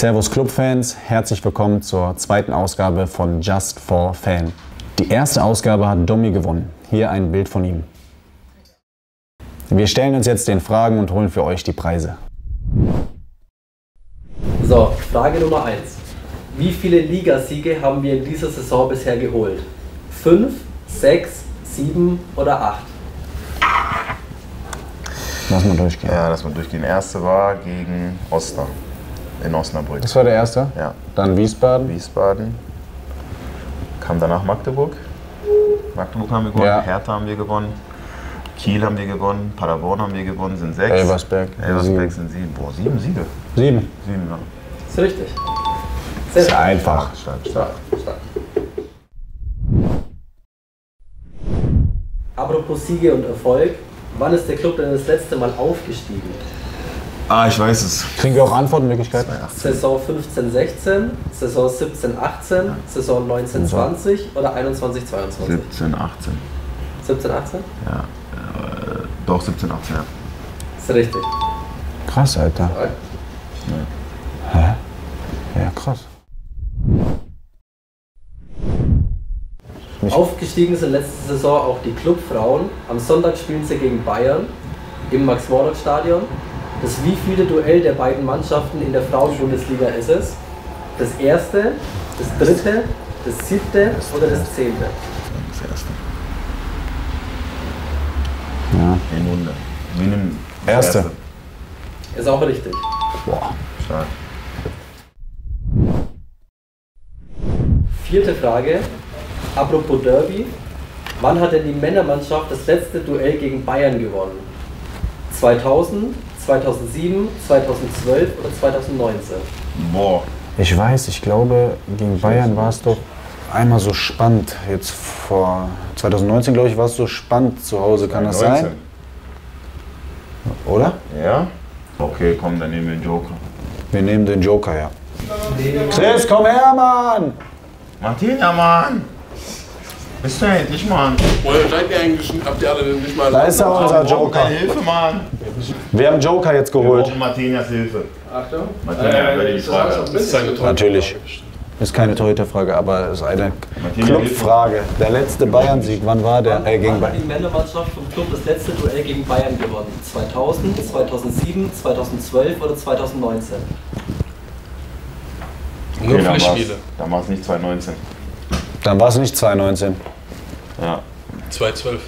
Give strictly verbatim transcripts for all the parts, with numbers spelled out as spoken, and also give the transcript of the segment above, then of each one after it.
Servus Clubfans, herzlich willkommen zur zweiten Ausgabe von Just for Fan. Die erste Ausgabe hat Domi gewonnen. Hier ein Bild von ihm. Wir stellen uns jetzt den Fragen und holen für euch die Preise. So, Frage Nummer eins. Wie viele Ligasiege haben wir in dieser Saison bisher geholt? Fünf, sechs, sieben oder acht? Lass mal durchgehen. Ja, lass mal durchgehen. Erste war gegen Oster in Osnabrück. Das war der erste? Ja. Dann Wiesbaden. Wiesbaden. Kam danach Magdeburg. Magdeburg haben wir gewonnen, Ja. Hertha haben wir gewonnen, Kiel haben wir gewonnen, Paderborn haben wir gewonnen, sind sechs. Elversberg. Elversberg sind sieben. Boah, sieben Siege. Sieben. Sieben, ja. Ist richtig. Sehr Ist einfach. Stark, stark. stark, stark. Apropos Siege und Erfolg, wann ist der Club denn das letzte Mal aufgestiegen? Ah, ich weiß es. Kriegen wir auch Antwortmöglichkeiten? Saison fünfzehn sechzehn, Saison siebzehn achtzehn, Saison neunzehn zwanzig oder einundzwanzig zweiundzwanzig? siebzehn, achtzehn. siebzehn achtzehn? Ja, äh, doch siebzehn, achtzehn, ja. Ist richtig. Krass, Alter. Hä? Ja, krass. Aufgestiegen sind letzte Saison auch die Clubfrauen. Am Sonntag spielen sie gegen Bayern im Max-Morlock-Stadion. Das wievielte Duell der beiden Mannschaften in der Frauenbundesliga ist es? Das erste, das dritte, das siebte oder das zehnte? Das erste. Ja. In Runde. Wir nehmen das Erste. Ist auch richtig. Boah. Stark. Vierte Frage. Apropos Derby. Wann hat denn die Männermannschaft das letzte Duell gegen Bayern gewonnen? zweitausend, zweitausendsieben, zweitausendzwölf oder zweitausendneunzehn? Boah. Ich weiß, ich glaube, gegen Bayern war es doch einmal so spannend. Jetzt vor zweitausendneunzehn, glaube ich, war es so spannend zu Hause. Kann das sein? neunzehn. Oder? Ja? Okay, komm, dann nehmen wir den Joker. Wir nehmen den Joker, ja. Chris, komm her, Mann! Martina, Mann! Bist du endlich, Mann? Woher seid ihr eigentlich? Habt ihr alle nicht mal... Da ist er, unser Wir brauchen Joker. deine Hilfe, Mann! Wir haben Joker jetzt Wir geholt. brauchen Martinas Hilfe. Achtung. Martina, hör dir die Frage an. Das ist eine tolle Natürlich. Ist keine Torhüterfrage, aber es ist eine Martina, Clubfrage. Der letzte Bayern-Sieg, wann war der? Äh, gegen Wann hat die Bayern. Männermannschaft vom Club das letzte Duell gegen Bayern gewonnen? zweitausend, zweitausendsieben, zweitausendzwölf oder zweitausendneunzehn? Nur Okay, dann war's- Pflichtspiele. Dann war es nicht zweitausendneunzehn. Dann war es nicht zweitausendneunzehn. Ja. zweitausendzwölf.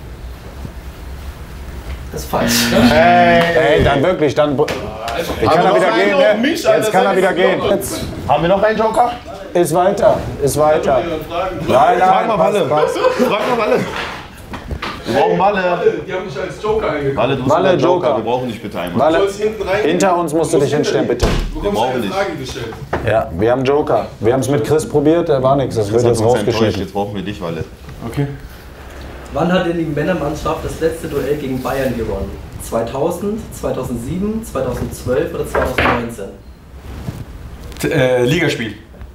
Das ist falsch. Ey, dann wirklich, dann. Jetzt kann er wieder gehen, ne? Jetzt kann er wieder gehen. Jetzt Haben wir noch einen Joker? ist weiter, ist weiter. Nein, nein, Frag mal Walle. passt, passt. Frag mal Walle. Wir brauchen Walle. Die haben mich als Joker eingekauft. Walle, du bist Walle, unser Joker. Joker. Wir brauchen dich bitte einmal. Walle, hinten rein. hinter uns musst du dich hinstellen, bitte. Du bekommst brauchen eine dich. Frage gestellt. Ja, wir haben Joker. Wir haben es mit Chris probiert, der war nichts. Das wird Das hat jetzt uns enttäuscht. rausgeschnitten. Jetzt brauchen wir dich, Walle. Okay. Wann hat denn die Männermannschaft das letzte Duell gegen Bayern gewonnen? zweitausend, zweitausendsieben, zweitausendzwölf oder zweitausendneunzehn? T- äh, Ligaspiel.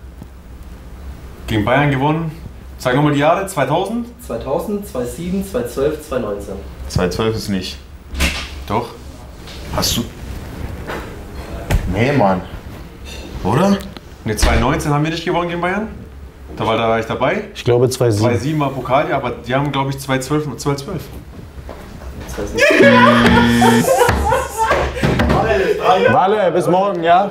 Gegen Bayern gewonnen. Sag nochmal die Jahre. zweitausend? zweitausend, zweitausendsieben, zweitausendzwölf, zweitausendneunzehn. zweitausendzwölf ist nicht. Doch. Hast du. Nee, Mann. Oder? Ne, zweitausendneunzehn haben wir nicht gewonnen gegen Bayern. Da war, da war ich dabei. Ich glaube zweitausendsieben. zweitausendsieben war Pokal, ja, aber die haben, glaube ich, zweitausendzwölf und zweitausendzwölf. Walle, bis morgen, ja?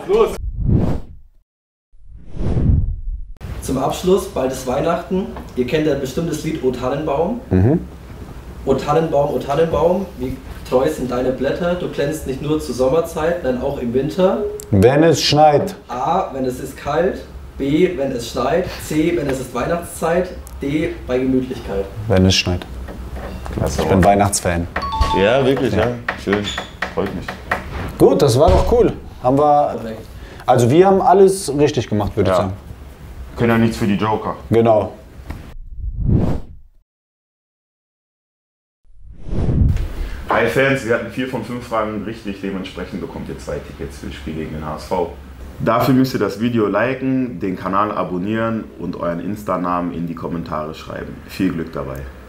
Zum Abschluss, bald ist Weihnachten. Ihr kennt ja bestimmt das Lied O Tannenbaum. O Tannenbaum, O Tannenbaum, wie treu sind deine Blätter? Du glänzt nicht nur zur Sommerzeit, nein auch im Winter. Wenn es schneit. A, wenn es ist kalt. B, wenn es schneit. C, wenn es ist Weihnachtszeit. D, bei Gemütlichkeit. Wenn es schneit. Klasse. Ich bin Weihnachtsfan. Ja, wirklich, ja. Schön. Freut mich. Gut, das war doch cool. Haben wir. Perfekt. Also wir haben alles richtig gemacht, würde ich Ja. sagen. Können ja nichts für die Joker. Genau. Hi Fans, wir hatten vier von fünf Fragen richtig, dementsprechend bekommt ihr zwei Tickets für das Spiel gegen den H S V. Dafür müsst ihr das Video liken, den Kanal abonnieren und euren Insta-Namen in die Kommentare schreiben. Viel Glück dabei.